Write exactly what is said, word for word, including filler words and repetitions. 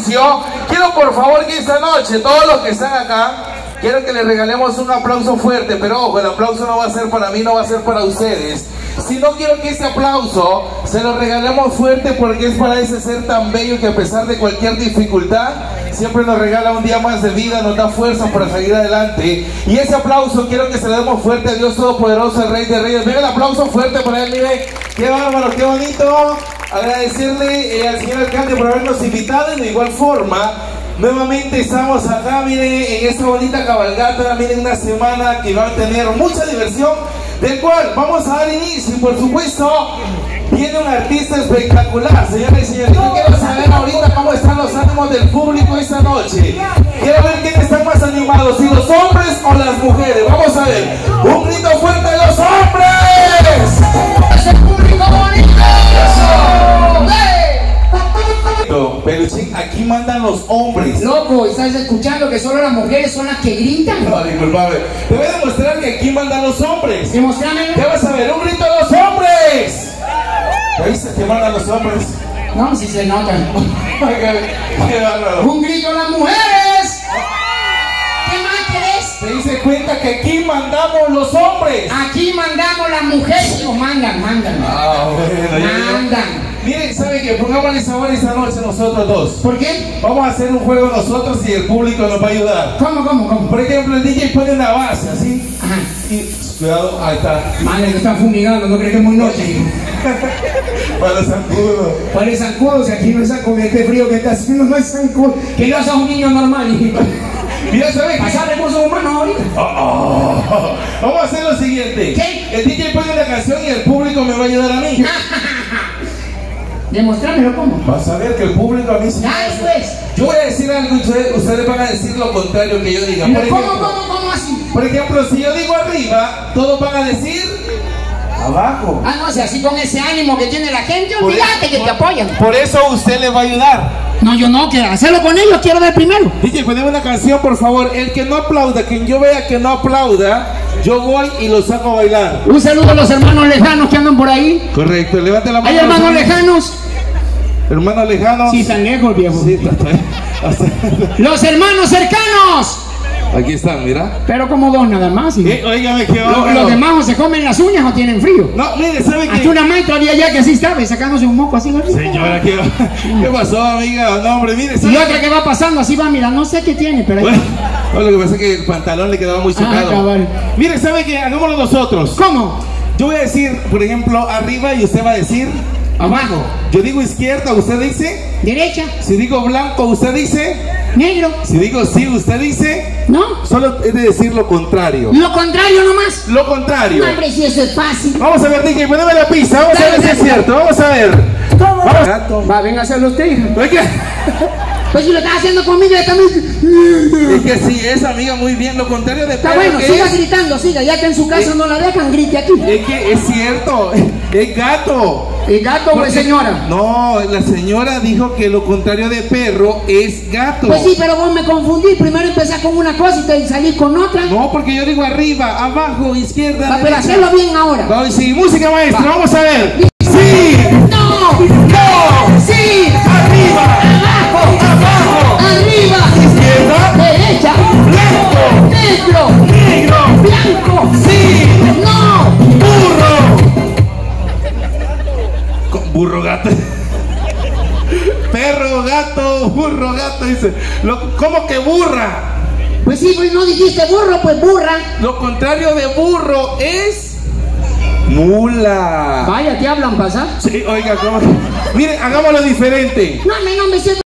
inicio, quiero por favor que esta noche, todos los que están acá, quiero que les regalemos un aplauso fuerte, pero ojo, el aplauso no va a ser para mí, no va a ser para ustedes, sino quiero que este aplauso se lo regalemos fuerte porque es para ese ser tan bello que a pesar de cualquier dificultad, siempre nos regala un día más de vida, nos da fuerza para seguir adelante. Y ese aplauso quiero que se lo demos fuerte a Dios Todopoderoso, el Rey de Reyes. Venga el aplauso fuerte para él, mire, qué bárbaro, qué bonito. Agradecerle eh, al señor alcalde por habernos invitado y de igual forma, nuevamente estamos acá, miren, en esta bonita cabalgata, miren, una semana que va a tener mucha diversión, del cual vamos a dar inicio y por supuesto viene un artista espectacular, señoras y señores. Yo quiero saber ahorita cómo están los ánimos del público esta noche. Quiero ver quiénes están más animados, si los hombres o las mujeres. Vamos a ver, un grito fuerte de los hombres. ¡Ese público bonito! Peluchín, aquí mandan los hombres. Loco, ¿estás escuchando que solo las mujeres son las que gritan? No, disculpame. Te voy a demostrar que aquí mandan los hombres. Demostrame. ¿Qué vas a ver? ¡Un grito de los hombres! ¿Te dices que mandan los hombres? No, si se notan. Qué bárbaro. ¡Un grito a las mujeres! ¿Qué más querés? ¿Te dice cuenta que aquí mandamos los hombres? Aquí mandamos las mujeres. Digo, mandan, mandan. Ah, bueno, Mandan. Miren, ¿saben qué? Pongámosle sabor esta noche nosotros dos. ¿Por qué? Vamos a hacer un juego nosotros y el público nos va a ayudar. ¿Cómo, cómo, cómo? Por ejemplo, el D J pone una base, así. Ajá. Y, cuidado, ahí está. Madre, que están fumigando, no crees que es muy noche. Para los zancudos. ¿Cuál es zancudo? Si aquí no es con este frío que está haciendo, no es zancudo. Que no sos un niño normal, hijito. Mira, ¿sabes qué? Pasar recursos humanos ahorita. Oh, oh. Vamos a hacer lo siguiente. ¿Qué? El D J pone una canción y el público me va a ayudar a mí. Demostrámelo cómo. Vas a ver que el público a mí sí. Dale, pues. Yo voy a decir algo y ustedes, ustedes van a decir lo contrario que yo diga. Por ¿Cómo, ejemplo, cómo, cómo así? por ejemplo, si yo digo arriba, todos van a decir abajo. Ah, no, si así con ese ánimo que tiene la gente, Por olvídate que por, te apoyan. Por eso usted les va a ayudar. No, yo no, que hacerlo con ellos, quiero ver primero. D J, poneme una canción, por favor. El que no aplauda, quien yo vea que no aplauda, yo voy y lo saco a bailar. Un saludo a los hermanos lejanos que andan por ahí. Correcto, levante la mano. ¿Hay hermanos lejanos? Hermanos lejanos. Sí, están lejos, viejo. Sí, está, está, está. Los hermanos cercanos. Aquí están, mira. Pero como dos nada más. ¿Sí? Eh, óigame, qué Lo- bárbaro. Los demás o se comen las uñas o tienen frío. No, mire, ¿sabe Hasta qué? una maestra había ya que así estaba y sacándose un moco así. ¿No? Señora, ¿qué, ¿qué pasó, amiga? No, hombre, mire, ¿sabe Y otra qué? que va pasando así va, mira, no sé qué tiene, pero ahí Bueno, no, lo que pasa es que el pantalón le quedaba muy socado. Ah, cabal. Mire, ¿sabe qué? Hagámoslo nosotros. ¿Cómo? Yo voy a decir, por ejemplo, arriba y usted va a decir Abajo. yo digo izquierda, usted dice. Derecha. Si digo blanco, usted dice. Negro. Si digo sí, usted dice. ¿No? Solo es de decir lo contrario. Lo contrario nomás. Lo contrario. Hombre, si eso es fácil. Vamos a ver, D J, poneme la pista. Vamos a ver si es cierto. Vamos a ver. Vamos. Gato. Va, venga a hacerlo usted, hija. Es que, Pues si lo estás haciendo conmigo, ya también. es que sí, es amiga muy bien. Lo contrario de Está perro, bueno, ¿qué siga es? gritando, siga. Ya que en su casa no la dejan, grite aquí. Es que es cierto. Es gato. ¿El gato o Porque- es señora? No, la señora dijo que lo contrario de perro es gato. Pues sí, pero vos me confundí. Primero empezás con una cosa y te salís con otra. No, porque yo digo arriba, abajo, izquierda. Va, pero derecha. hacerlo bien ahora. Vamos, sí, música maestra, Va. vamos a ver. Sí, No, no, sí, arriba, abajo, abajo, arriba, izquierda, derecha, blanco, negro, negro, blanco, sí, no. burro. Co- Burro, gato. Perro, gato, burro, gato, dice. Lo- ¿Cómo que burra? Pues sí, pues no dijiste burro, pues burra. Lo contrario de burro es mula. Vaya, te hablan, pasa. Sí, oiga, ¿cómo? Miren, hagámoslo diferente. No, me no me siento.